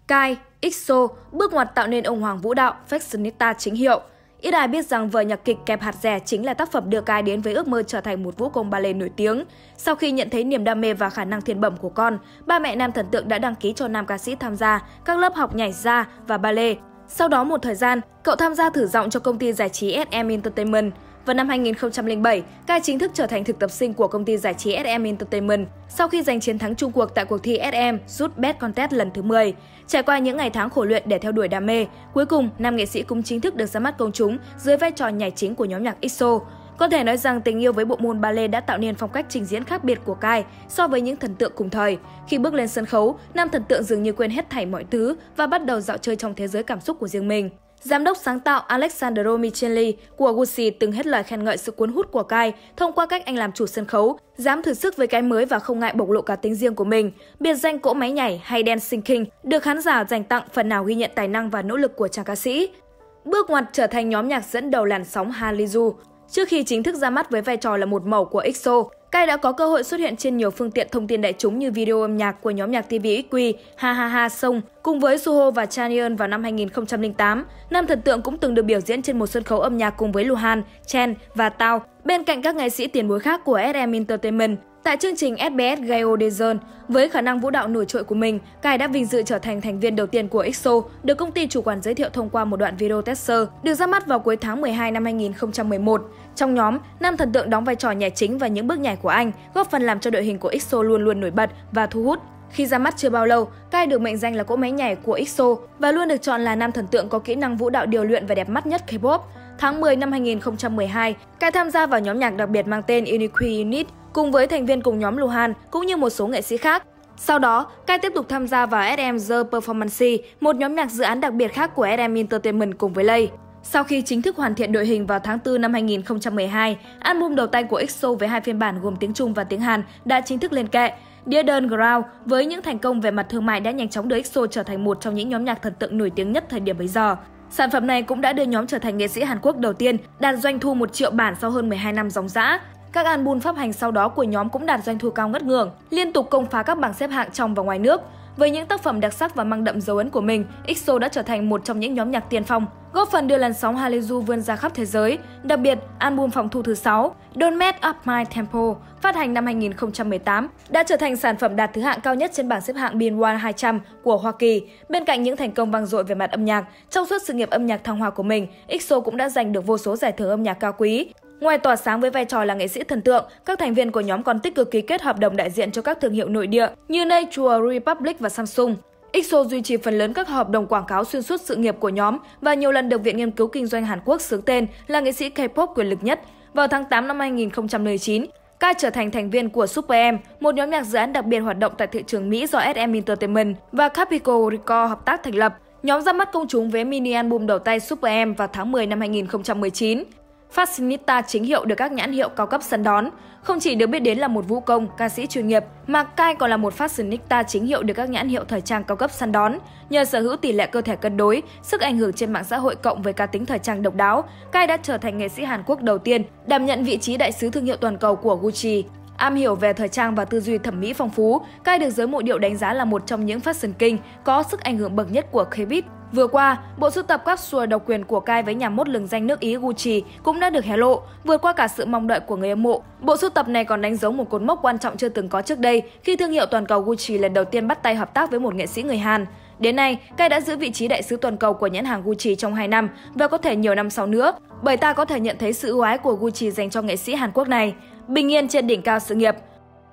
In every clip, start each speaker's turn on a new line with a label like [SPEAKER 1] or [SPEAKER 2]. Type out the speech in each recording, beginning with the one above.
[SPEAKER 1] Kai, EXO bước ngoặt tạo nên ông hoàng vũ đạo, fashionista chính hiệu. Ít ai biết rằng vở nhạc kịch Kẹp hạt dẻ chính là tác phẩm đưa Kai đến với ước mơ trở thành một vũ công ballet nổi tiếng. Sau khi nhận thấy niềm đam mê và khả năng thiên bẩm của con, ba mẹ nam thần tượng đã đăng ký cho nam ca sĩ tham gia các lớp học nhảy jazz và ballet. Sau đó một thời gian, cậu tham gia thử giọng cho công ty giải trí SM Entertainment. Vào năm 2007, Kai chính thức trở thành thực tập sinh của công ty giải trí SM Entertainment sau khi giành chiến thắng chung cuộc tại cuộc thi SM Youth Best Contest lần thứ 10. Trải qua những ngày tháng khổ luyện để theo đuổi đam mê, cuối cùng nam nghệ sĩ cũng chính thức được ra mắt công chúng dưới vai trò nhảy chính của nhóm nhạc EXO. Có thể nói rằng tình yêu với bộ môn ballet đã tạo nên phong cách trình diễn khác biệt của Kai so với những thần tượng cùng thời. Khi bước lên sân khấu, nam thần tượng dường như quên hết thảy mọi thứ và bắt đầu dạo chơi trong thế giới cảm xúc của riêng mình. Giám đốc sáng tạo Alessandro Micheli của Gucci từng hết lời khen ngợi sự cuốn hút của Kai thông qua cách anh làm chủ sân khấu, dám thử sức với cái mới và không ngại bộc lộ cá tính riêng của mình. Biệt danh cỗ máy nhảy hay Dancing King được khán giả dành tặng phần nào ghi nhận tài năng và nỗ lực của chàng ca sĩ. Bước ngoặt trở thành nhóm nhạc dẫn đầu làn sóng Hallyu. Trước khi chính thức ra mắt với vai trò là một mẩu của EXO, Kai đã có cơ hội xuất hiện trên nhiều phương tiện thông tin đại chúng như video âm nhạc của nhóm nhạc TV XQ, Ha Ha Ha Song. Cùng với Suho và Chanyeon vào năm 2008, nam thần tượng cũng từng được biểu diễn trên một sân khấu âm nhạc cùng với Luhan, Chen và Tao, bên cạnh các nghệ sĩ tiền bối khác của SM Entertainment. Tại chương trình SBS Gayo Daejeon, với khả năng vũ đạo nổi trội của mình, Kai đã vinh dự trở thành thành viên đầu tiên của EXO, được công ty chủ quản giới thiệu thông qua một đoạn video teaser được ra mắt vào cuối tháng 12 năm 2011. Trong nhóm, nam thần tượng đóng vai trò nhảy chính và những bước nhảy của anh góp phần làm cho đội hình của EXO luôn luôn nổi bật và thu hút. Khi ra mắt chưa bao lâu, Kai được mệnh danh là cỗ máy nhảy của EXO và luôn được chọn là nam thần tượng có kỹ năng vũ đạo điều luyện và đẹp mắt nhất K-pop. Tháng 10 năm 2012, Kai tham gia vào nhóm nhạc đặc biệt mang tên Unique Unit cùng với thành viên cùng nhóm Luhan cũng như một số nghệ sĩ khác. Sau đó, Kai tiếp tục tham gia vào SM The Performance, một nhóm nhạc dự án đặc biệt khác của SM Entertainment cùng với Lay. Sau khi chính thức hoàn thiện đội hình vào tháng 4 năm 2012, album đầu tay của EXO với hai phiên bản gồm tiếng Trung và tiếng Hàn đã chính thức lên kệ. Dear Dawn Ground với những thành công về mặt thương mại đã nhanh chóng đưa EXO trở thành một trong những nhóm nhạc thần tượng nổi tiếng nhất thời điểm bấy giờ. Sản phẩm này cũng đã đưa nhóm trở thành nghệ sĩ Hàn Quốc đầu tiên đạt doanh thu 1 triệu bản sau hơn 12 năm ròng rã. Các album phát hành sau đó của nhóm cũng đạt doanh thu cao ngất ngưỡng, liên tục công phá các bảng xếp hạng trong và ngoài nước. Với những tác phẩm đặc sắc và mang đậm dấu ấn của mình, EXO đã trở thành một trong những nhóm nhạc tiên phong, góp phần đưa làn sóng Hallyu vươn ra khắp thế giới. Đặc biệt, album phòng thu thứ 6, Don't Mess Up My Tempo, phát hành năm 2018, đã trở thành sản phẩm đạt thứ hạng cao nhất trên bảng xếp hạng Billboard 200 của Hoa Kỳ. Bên cạnh những thành công vang dội về mặt âm nhạc, trong suốt sự nghiệp âm nhạc thăng hoa của mình, EXO cũng đã giành được vô số giải thưởng âm nhạc cao quý. Ngoài tỏa sáng với vai trò là nghệ sĩ thần tượng, các thành viên của nhóm còn tích cực ký kết hợp đồng đại diện cho các thương hiệu nội địa như Nature Republic và Samsung. EXO duy trì phần lớn các hợp đồng quảng cáo xuyên suốt sự nghiệp của nhóm và nhiều lần được Viện Nghiên cứu Kinh doanh Hàn Quốc xướng tên là nghệ sĩ K-pop quyền lực nhất. Vào tháng 8 năm 2019, Kai trở thành thành viên của Super M, một nhóm nhạc dự án đặc biệt hoạt động tại thị trường Mỹ do SM Entertainment và Capitol Records hợp tác thành lập. Nhóm ra mắt công chúng với mini album đầu tay Super M vào tháng 10 năm 2019. Fashionista chính hiệu được các nhãn hiệu cao cấp săn đón. Không chỉ được biết đến là một vũ công, ca sĩ chuyên nghiệp, mà Kai còn là một fashionista chính hiệu được các nhãn hiệu thời trang cao cấp săn đón. Nhờ sở hữu tỷ lệ cơ thể cân đối, sức ảnh hưởng trên mạng xã hội cộng với cá tính thời trang độc đáo, Kai đã trở thành nghệ sĩ Hàn Quốc đầu tiên đảm nhận vị trí đại sứ thương hiệu toàn cầu của Gucci. Am hiểu về thời trang và tư duy thẩm mỹ phong phú, Kai được giới mộ điệu đánh giá là một trong những fashion king có sức ảnh hưởng bậc nhất của K-pop. Vừa qua, bộ sưu tập capsule độc quyền của Kai với nhà mốt lừng danh nước Ý Gucci cũng đã được hé lộ, vượt qua cả sự mong đợi của người hâm mộ. Bộ sưu tập này còn đánh dấu một cột mốc quan trọng chưa từng có trước đây khi thương hiệu toàn cầu Gucci lần đầu tiên bắt tay hợp tác với một nghệ sĩ người Hàn. Đến nay, Kai đã giữ vị trí đại sứ toàn cầu của nhãn hàng Gucci trong 2 năm và có thể nhiều năm sau nữa, bởi ta có thể nhận thấy sự ưu ái của Gucci dành cho nghệ sĩ Hàn Quốc này. Bình yên trên đỉnh cao sự nghiệp.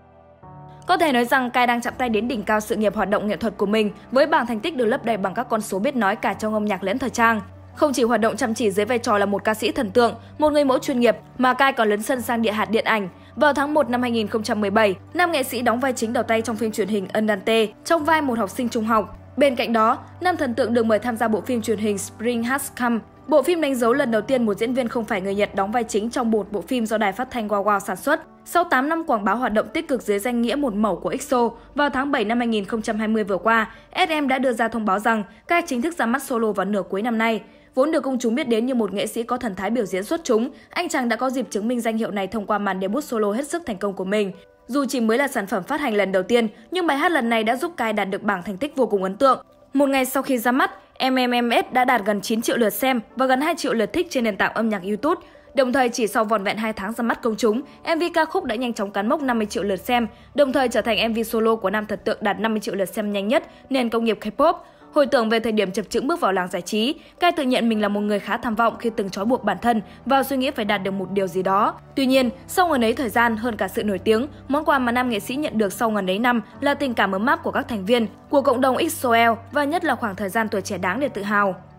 [SPEAKER 1] Có thể nói rằng Kai đang chạm tay đến đỉnh cao sự nghiệp hoạt động nghệ thuật của mình với bảng thành tích được lấp đầy bằng các con số biết nói cả trong âm nhạc lẫn thời trang. Không chỉ hoạt động chăm chỉ dưới vai trò là một ca sĩ thần tượng, một người mẫu chuyên nghiệp, mà Kai còn lấn sân sang địa hạt điện ảnh. Vào tháng 1 năm 2017, nam nghệ sĩ đóng vai chính đầu tay trong phim truyền hình Andante trong vai một học sinh trung học. Bên cạnh đó, nam thần tượng được mời tham gia bộ phim truyền hình Spring Has Come. Bộ phim đánh dấu lần đầu tiên một diễn viên không phải người Nhật đóng vai chính trong một bộ phim do đài phát thanh Wow Wow sản xuất. Sau 8 năm quảng bá hoạt động tích cực dưới danh nghĩa một mẩu của EXO, vào tháng 7 năm 2020 vừa qua, SM đã đưa ra thông báo rằng Kai chính thức ra mắt solo vào nửa cuối năm nay. Vốn được công chúng biết đến như một nghệ sĩ có thần thái biểu diễn xuất chúng, anh chàng đã có dịp chứng minh danh hiệu này thông qua màn debut solo hết sức thành công của mình. Dù chỉ mới là sản phẩm phát hành lần đầu tiên, nhưng bài hát lần này đã giúp Kai đạt được bảng thành tích vô cùng ấn tượng. Một ngày sau khi ra mắt, MMMS đã đạt gần 9 triệu lượt xem và gần 2 triệu lượt thích trên nền tảng âm nhạc YouTube. Đồng thời chỉ sau vỏn vẹn 2 tháng ra mắt công chúng, MV ca khúc đã nhanh chóng cán mốc 50 triệu lượt xem, đồng thời trở thành MV solo của nam thần tượng đạt 50 triệu lượt xem nhanh nhất nền công nghiệp K-pop. Hồi tưởng về thời điểm chập chững bước vào làng giải trí, Kai tự nhận mình là một người khá tham vọng khi từng trói buộc bản thân vào suy nghĩ phải đạt được một điều gì đó. Tuy nhiên, sau ngần ấy thời gian hơn cả sự nổi tiếng, món quà mà nam nghệ sĩ nhận được sau ngần ấy năm là tình cảm ấm áp của các thành viên, của cộng đồng EXO-L và nhất là khoảng thời gian tuổi trẻ đáng để tự hào.